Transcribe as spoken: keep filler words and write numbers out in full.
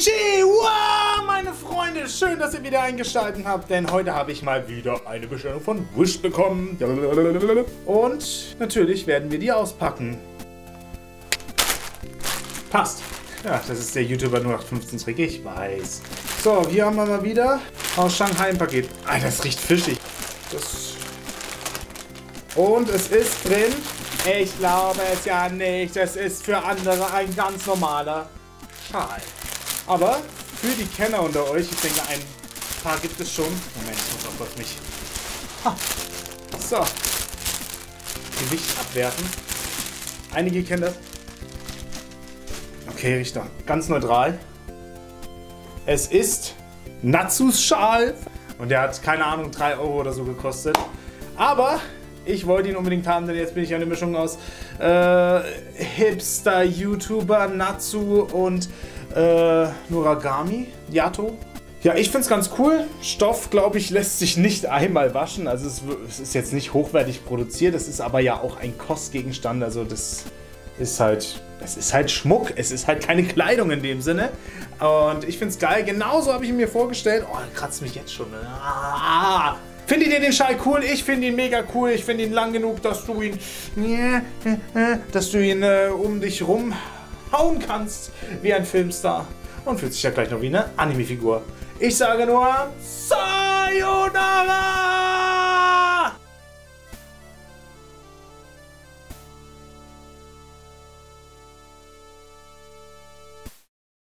Konnichiwa, meine Freunde, schön, dass ihr wieder eingeschaltet habt, denn heute habe ich mal wieder eine Bestellung von Wish bekommen. Und natürlich werden wir die auspacken. Passt. Ja, das ist der YouTuber null acht fünfzehn Trick, ich weiß. So, hier haben wir mal wieder aus Shanghai ein Paket. Ah, das riecht fischig. Das Und es ist drin. Ich glaube es ja nicht. Es ist für andere ein ganz normaler Schal. Aber für die Kenner unter euch, ich denke, ein paar gibt es schon. Moment, ich muss auch auf mich. Ha. So. Gewicht abwerten. Einige kennen das. Okay, Richter. Ganz neutral. Es ist Natsus Schal. Und der hat, keine Ahnung, drei Euro oder so gekostet. Aber ich wollte ihn unbedingt haben, denn jetzt bin ich eine Mischung aus äh, Hipster, YouTuber, Natsu und äh, Noragami, Yato. Ja, ich finde es ganz cool. Stoff, glaube ich, lässt sich nicht einmal waschen. Also es, es ist jetzt nicht hochwertig produziert. Es ist aber ja auch ein Kostgegenstand. Also das ist halt, das ist halt Schmuck. Es ist halt keine Kleidung in dem Sinne. Und ich finde es geil. Genauso habe ich ihn mir vorgestellt. Oh, kratzt mich jetzt schon. Ah. Findet ihr den Schal cool? Ich finde ihn mega cool. Ich finde ihn lang genug, dass du ihn, dass du ihn äh, um dich rum hauen kannst wie ein Filmstar. Und fühlt sich ja gleich noch wie eine Anime-Figur. Ich sage nur Sayonara!